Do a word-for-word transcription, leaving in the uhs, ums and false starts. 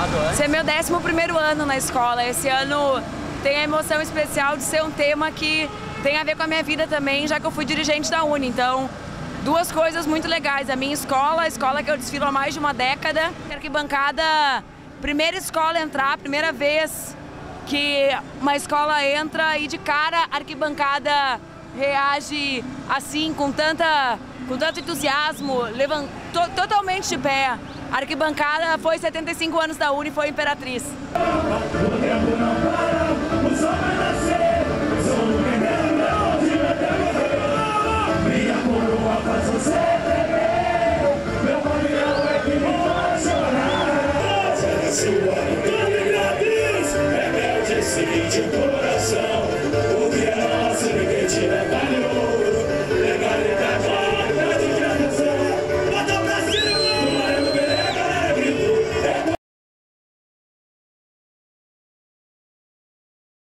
participado antes? Esse é meu décimo primeiro ano na escola. Esse ano tem a emoção especial de ser um tema que tem a ver com a minha vida também, já que eu fui dirigente da Uni. Então, duas coisas muito legais. A minha escola, a escola que eu desfilo há mais de uma década. Arquibancada, primeira escola a entrar, primeira vez que uma escola entra e de cara a arquibancada reage assim, com, tanta, com tanto entusiasmo, levantou totalmente de pé. A arquibancada foi setenta e cinco anos da Uni, foi Imperatriz.